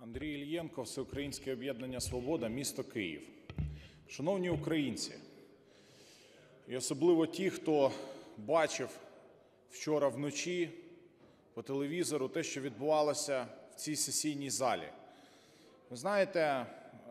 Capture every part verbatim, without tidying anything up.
Андрій Іллєнко, Всеукраїнське об'єднання «Свобода», місто Київ. Шановні українці, і особливо ті, хто бачив вчора вночі по телевізору те, що відбувалося в цій сесійній залі. Ви знаєте,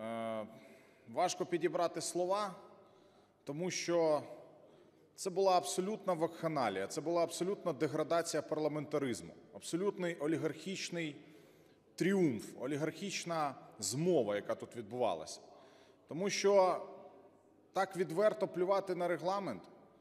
важко підібрати слова, тому що це була абсолютна вакханалія, це була абсолютна деградація парламентаризму, абсолютний олігархічний тріумф, олігархічна змова, яка тут відбувалася. Тому що так відверто плювати на регламент,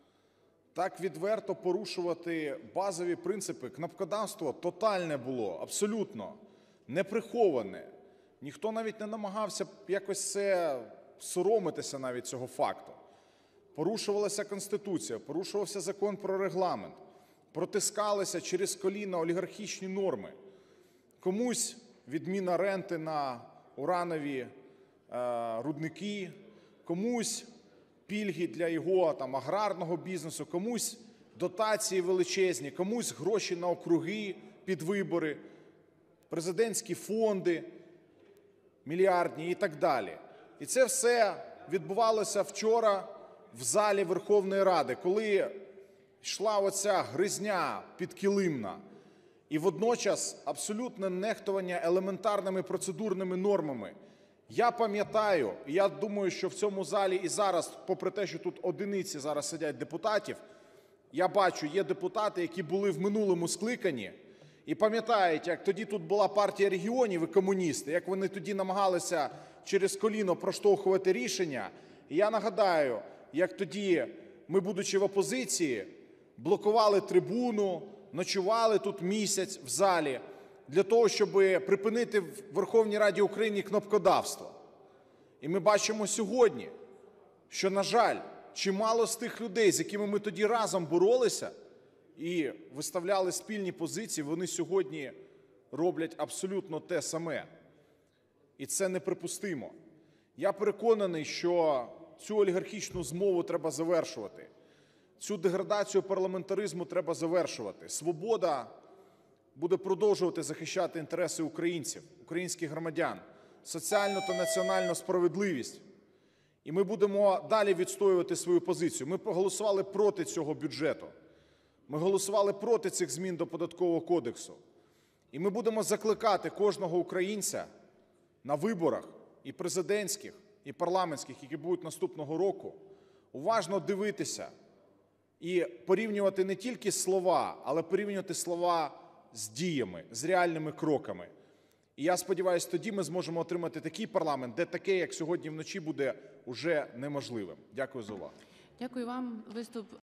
так відверто порушувати базові принципи, кнопкодавство тотальне було, абсолютно, неприховане. Ніхто навіть не намагався якось це соромитися навіть цього факту. Порушувалася Конституція, порушувався Закон про регламент, протискалися через коліно олігархічні норми. Комусь відміна ренти на уранові е, рудники, комусь пільги для його там, аграрного бізнесу, комусь дотації величезні, комусь гроші на округи під вибори, президентські фонди мільярдні і так далі. І це все відбувалося вчора в залі Верховної Ради, коли йшла оця гризня підкилимна і водночас абсолютне нехтування елементарними процедурними нормами. Я пам'ятаю, і я думаю, що в цьому залі і зараз, попри те, що тут одиниці зараз сидять депутатів, я бачу, є депутати, які були в минулому скликанні і пам'ятають, як тоді тут була партія регіонів і комуністи, як вони тоді намагалися через коліно проштовхувати рішення. І я нагадаю, як тоді ми, будучи в опозиції, блокували трибуну, ночували тут місяць в залі для того, щоб припинити в Верховній Раді України кнопкодавство. І ми бачимо сьогодні, що, на жаль, чимало з тих людей, з якими ми тоді разом боролися і виставляли спільні позиції, вони сьогодні роблять абсолютно те саме. І це неприпустимо. Я переконаний, що цю олігархічну змову треба завершувати. Цю деградацію парламентаризму треба завершувати. «Свобода» буде продовжувати захищати інтереси українців, українських громадян, соціальну та національну справедливість. І ми будемо далі відстоювати свою позицію. Ми проголосували проти цього бюджету. Ми голосували проти цих змін до Податкового кодексу. І ми будемо закликати кожного українця на виборах і президентських, і парламентських, які будуть наступного року, уважно дивитися і порівнювати не тільки слова, але порівнювати слова з діями, з реальними кроками. І я сподіваюся, тоді ми зможемо отримати такий парламент, де таке, як сьогодні вночі, буде уже неможливим. Дякую за увагу. Дякую вам. Виступ